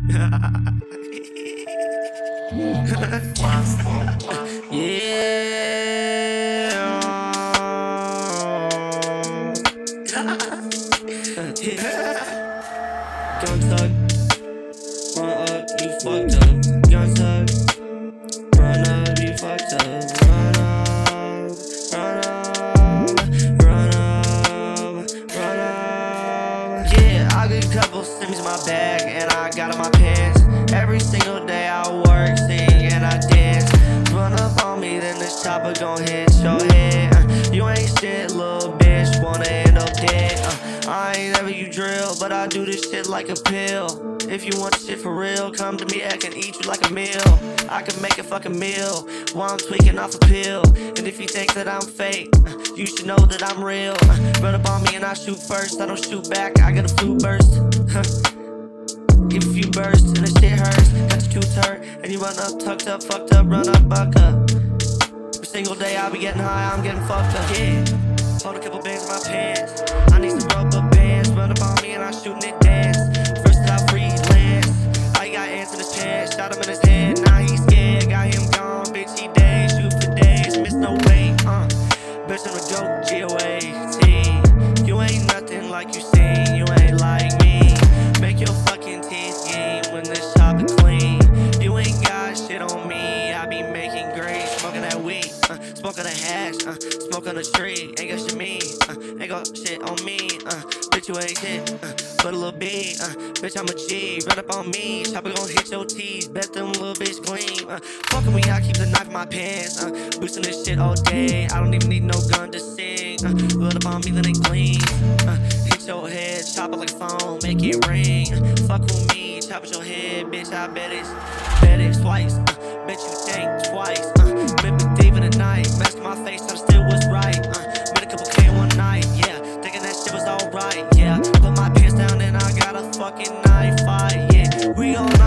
Gun tug, run up, you fucked up. Gun tug, run up, you fucked up. Run up, run up, run up, run up. Yeah, I got a couple Sims in my bag and I got in my pants. Every single day I work, sing and I dance. Run up on me, then this chopper gon' hit your head. You ain't shit, little bitch, wanna end up dead. I ain't never you drill, but I do this shit like a pill. If you want shit for real, come to me, I can eat you like a meal. I can make a fucking meal while I'm tweaking off a pill. And if you think that I'm fake, you should know that I'm real. Run up on me and I shoot first, I don't shoot back, I got a flu burst. Give a few bursts and the shit hurts. Got your tooth hurt and you run up, tucked up, fucked up, run up, buck up. Every single day I be getting high, I'm getting fucked up. Yeah, hold a couple bands in my pants. I need some rubber bands. Run up on me and I shooting it dance. First that I freelance. I got ants in his pants. Shot him in his head, now he's scared. Got him gone, bitch, he dead. Shoot for days, miss no way. Bitch, I'm a goat, G-O-A-T. You ain't nothing like you seen. You ain't like me. Make your fucking teeth game when this chopper clean. You ain't got shit on me. I be making great. Smoking that weed, smoking that hash, smoke on the street. Ain't got shit me, ain't got shit on me. Bitch, you ain't shit, but a little bit. Bitch, I'm a G. Run up on me, chopper gon' hit your teeth. Bet them little bitch gleam. Fucking me, I keep the knife in my pants. Boosting this shit all day. I don't even need no gun to sing. Run up on me, then it gleam. Hit your head, chop it like a phone, make it ring. Fuck with me, chop at your head, bitch. I bet it's twice. Bet you think twice. Been deep in the night, mask my face, try to steal what's right. Made a couple K one night, yeah. Thinking that shit was alright, yeah. Put my pants down and I got a fucking knife fight, yeah. We on